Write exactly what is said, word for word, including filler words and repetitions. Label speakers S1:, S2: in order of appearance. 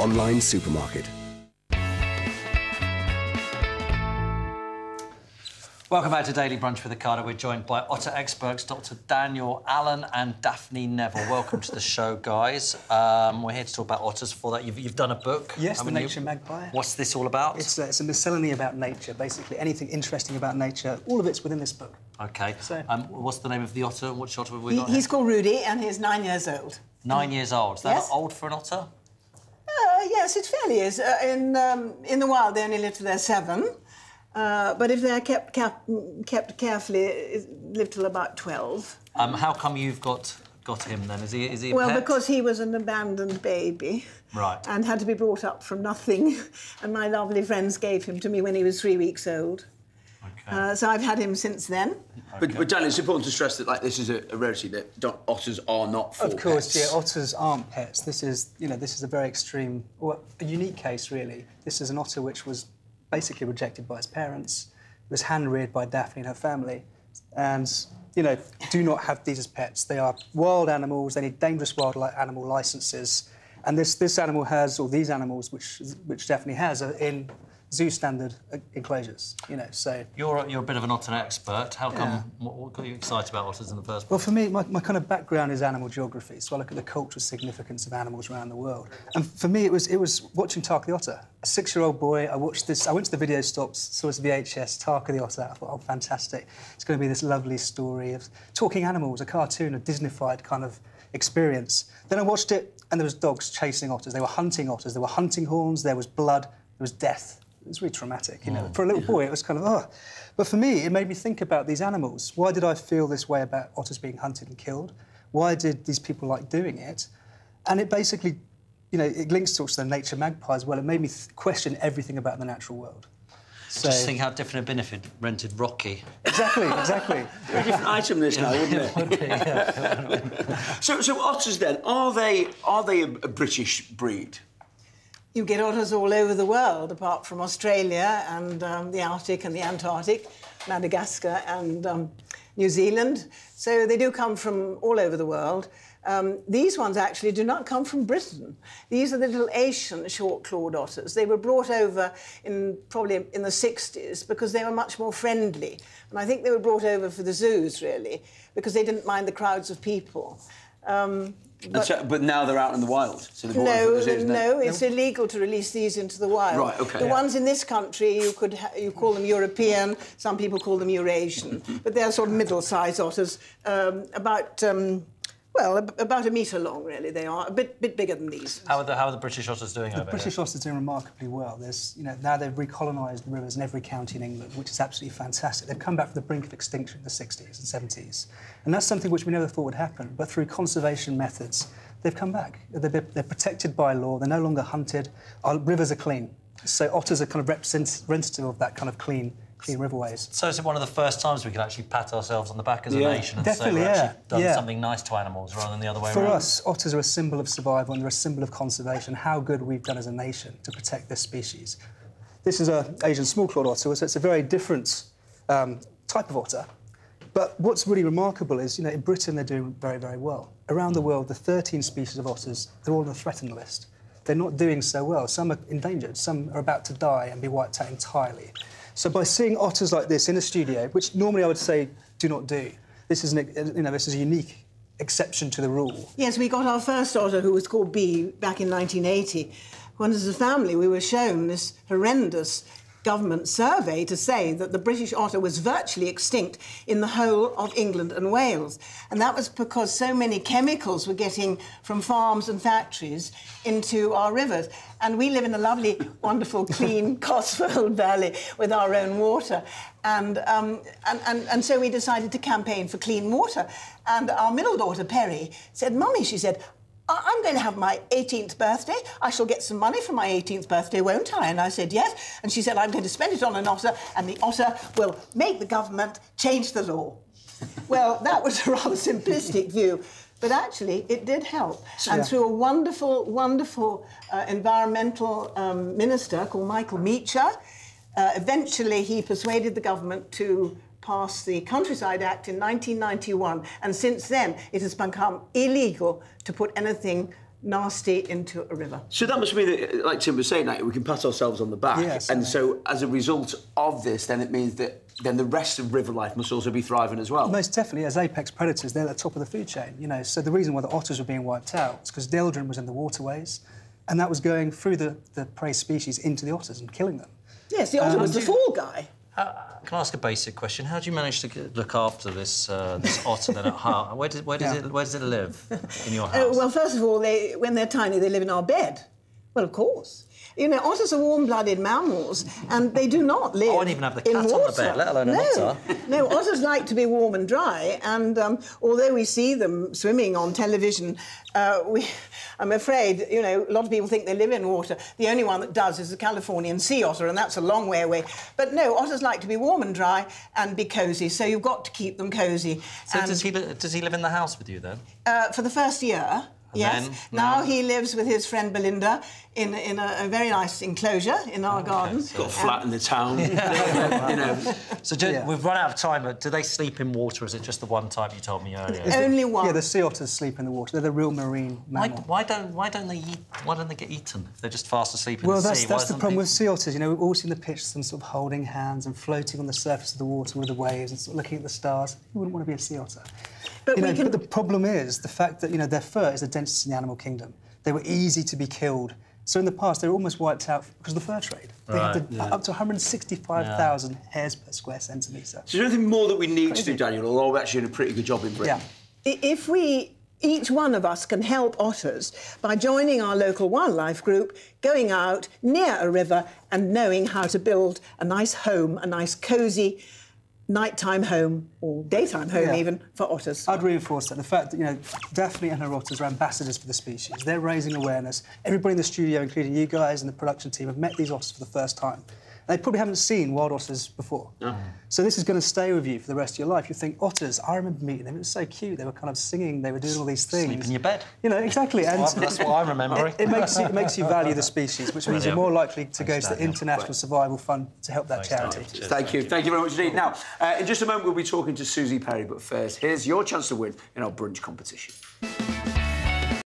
S1: online supermarket.
S2: Welcome back to Daily Brunch with Ocado. We're joined by Otter experts Doctor Daniel Allen and Daphne Neville. Welcome to the show, guys. Um, we're here to talk about otters. For that, you've, you've done a book.
S3: Yes, The Nature Magpie.
S2: What's this all about?
S3: It's, uh, it's a miscellany about nature, basically. Anything interesting about nature, all of it's within this book.
S2: OK. So, um, what's the name of the otter? Which otter have we
S4: he,
S2: got
S4: He's
S2: here?
S4: called Rudi, and he's nine years old.
S2: Nine years old. Is that
S4: Yes.
S2: old for an otter?
S4: Uh, yes, it fairly is. Uh, in, um, in the wild, they only live till they're seven. Uh, but if they're kept, kept, kept carefully, live till about twelve.
S2: Um, how come you've got got him then? Is he is he a
S4: Well,
S2: pet?
S4: because he was an abandoned baby.
S2: Right.
S4: And had to be brought up from nothing. And my lovely friends gave him to me when he was three weeks old.
S2: OK.
S4: Uh, so I've had him since then.
S5: Okay. But, but Daniel, it's important to stress that like this is a, a rarity, that don't, otters are not for
S3: Of course,
S5: pets.
S3: yeah, otters aren't pets. This is, you know, this is a very extreme, or a unique case, really. This is an otter which was basically rejected by his parents. It was hand-reared by Daphne and her family. And, you know, do not have these as pets. They are wild animals. They need dangerous wild animal licences. And this, this animal has, or these animals, which, which Daphne has, are in zoo standard enclosures, you know, so...
S2: You're a, you're a bit of an otter expert. How come... Yeah. What, what got you excited about otters in the first place?
S3: Well, for me, my, my kind of background is animal geography, so I look at the cultural significance of animals around the world. And for me, it was it was watching Tarka the Otter. A six-year-old boy, I watched this... I went to the video stops, saw this V H S, Tarka the Otter. I thought, oh, fantastic. It's going to be this lovely story of talking animals, a cartoon, a Disneyfied kind of experience. Then I watched it, and there was dogs chasing otters. They were hunting otters. There were hunting horns, there was blood, there was death. It was really traumatic, you know. Mm. For a little boy, it was kind of, oh. But for me, it made me think about these animals. Why did I feel this way about otters being hunted and killed? Why did these people like doing it? And it basically, you know, it links to the nature magpie as well. It made me th question everything about the natural world. So...
S2: Just think how different it'd been if it rented Rocky.
S3: Exactly, exactly.
S5: Very different item this now, wouldn't it?
S2: Would be, yeah.
S5: so, so otters then, are they, are they a, a British breed?
S4: You get otters all over the world, apart from Australia and um, the Arctic and the Antarctic, Madagascar and um, New Zealand. So they do come from all over the world. Um, these ones actually do not come from Britain. These are the little Asian short-clawed otters. They were brought over in probably in the sixties because they were much more friendly. And I think they were brought over for the zoos, really, because they didn't mind the crowds of people. Um,
S5: But, so, but now they're out in the wild. So
S4: no, no, it's no? illegal to release these into the wild.
S5: Right, OK.
S4: The
S5: yeah.
S4: ones in this country, you could ha you call them European, some people call them Eurasian, but they're sort of middle-sized otters, um, about, um, well, ab about a metre long, really, they are, a bit, bit bigger than these.
S2: How are the, how are the British otters doing
S3: the
S2: over
S3: British
S2: here?
S3: otters are doing remarkably well. There's, you know, now they've recolonised the rivers in every county in England, which is absolutely fantastic. They've come back from the brink of extinction in the sixties and seventies. And that's something which we never thought would happen, but through conservation methods, they've come back. They're, they're protected by law. They're no longer hunted. Our rivers are clean. So otters are kind of representative of that kind of clean, clean riverways.
S2: So is it one of the first times we can actually pat ourselves on the back as a
S5: yeah.
S2: nation and
S3: Definitely,
S2: say we've
S3: yeah.
S2: actually done
S3: yeah.
S2: something nice to animals rather than the other way
S3: For
S2: around?
S3: For us, otters are a symbol of survival and they're a symbol of conservation, how good we've done as a nation to protect this species. This is an Asian small-clawed otter, so it's a very different um, type of otter. But what's really remarkable is, you know, in Britain they're doing very, very well. Around the world, the thirteen species of otters, they're all on the threatened list. They're not doing so well. Some are endangered, some are about to die and be wiped out entirely. So by seeing otters like this in a studio, which normally I would say do not do, this is, an, you know, this is a unique exception to the rule.
S4: Yes, we got our first otter, who was called Bee, back in nineteen eighty, when as a family we were shown this horrendous government survey to say that the British otter was virtually extinct in the whole of England and Wales. And that was because so many chemicals were getting from farms and factories into our rivers. And we live in a lovely, wonderful, clean Cotswold Valley with our own water. And, um, and, and, and so we decided to campaign for clean water. And our middle daughter, Perry, said, Mummy, she said, I'm going to have my eighteenth birthday. I shall get some money for my eighteenth birthday, won't I? And I said, yes. And she said, I'm going to spend it on an otter, and the otter will make the government change the law. Well, that was a rather simplistic view, but actually it did help. So, and yeah. through a wonderful, wonderful uh, environmental um, minister called Michael Meacher, uh, eventually he persuaded the government to passed the Countryside Act in nineteen ninety-one, and since then it has become illegal to put anything nasty into a river.
S5: So that must mean that, like Tim was saying, like, we can pat ourselves on the back.
S3: Yes,
S5: and
S3: yeah.
S5: so, as a result of this, then it means that then the rest of river life must also be thriving as well.
S3: Most definitely, as apex predators, they're at the top of the food chain. You know, so the reason why the otters were being wiped out is because dieldrin was in the waterways, and that was going through the, the prey species into the otters and killing them.
S4: Yes, the otter
S3: Um,
S4: was the fall guy.
S2: Uh, can I ask a basic question? How do you manage to get, look after this uh, this otter then at heart? Where, did, where, does
S3: Yeah.
S2: it, where does it live in your
S4: Uh,
S2: house?
S4: well, first of all, they, when they're tiny, they live in our bed. Well, of course. You know, otters are warm-blooded mammals, and they do not live
S2: I won't even have the
S4: in
S2: cat on the
S4: water.
S2: bed, let alone an
S4: no.
S2: otter.
S4: No, otters like to be warm and dry, and um, although we see them swimming on television, uh, we, I'm afraid, you know, a lot of people think they live in water. The only one that does is the Californian sea otter, and that's a long way away. But no, otters like to be warm and dry and be cosy, so you've got to keep them cosy.
S2: So
S4: and,
S2: does he, li- does he live in the house with you then?
S4: Uh, for the first year.
S2: And
S4: Yes.
S2: then,
S4: now
S2: now-
S4: he lives with his friend Belinda in, in a, a very nice enclosure in our garden.
S5: Got a flat in the town. you know.
S2: So do,
S3: Yeah.
S2: we've run out of time, but do they sleep in water, or is it just the one type you told me earlier?
S4: Only one.
S3: Yeah, the sea otters sleep in the water. They're the real marine
S2: Why,
S3: mammal.
S2: why don't why don't they eat? Why don't they get eaten if they're just fast asleep in
S3: Well,
S2: the
S3: that's,
S2: sea?
S3: that's
S2: Why
S3: the
S2: don't
S3: problem
S2: they-
S3: with sea otters. You know, we've all seen the pictures of them sort of holding hands and floating on the surface of the water with the waves and sort of looking at the stars. You wouldn't want to be a sea otter.
S4: But
S3: you
S4: we
S3: know,
S4: can-
S3: but the problem is the fact that, you know, their fur is the densest in the animal kingdom. They were easy to be killed. So in the past, they were almost wiped out because of the fur trade. They
S2: Right,
S3: had to, up to one hundred sixty-five thousand hairs per square centimetre.
S5: So is there anything more that we need
S3: Crazy.
S5: to do, Daniel, or are we actually doing a pretty good job in Britain?
S3: Yeah.
S4: I- If we, each one of us can help otters by joining our local wildlife group, going out near a river and knowing how to build a nice home, a nice cosy nighttime home, or daytime home
S3: Yeah.
S4: even, for otters.
S3: I'd reinforce that. The fact that, you know, Daphne and her otters are ambassadors for the species. They're raising awareness. Everybody in the studio, including you guys and the production team, have met these otters for the first time. They probably haven't seen wild otters before.
S5: No.
S3: So this is going to stay with you for the rest of your life. You think, otters, I remember meeting them, it was so cute. They were kind of singing, they were doing all these things.
S2: Sleep in your bed.
S3: You know, exactly. And
S2: Well, that's what I'm remembering.
S3: It, it, makes you, it makes you value the species, which means you're more likely to go
S2: Thanks,
S3: to the
S2: Daniel.
S3: International Survival Fund to help that charity.
S2: Daniel.
S5: Thank you. Thank you very much indeed. Now, uh, in just a moment, we'll be talking to Susie Perry, but first, here's your chance to win in our brunch competition.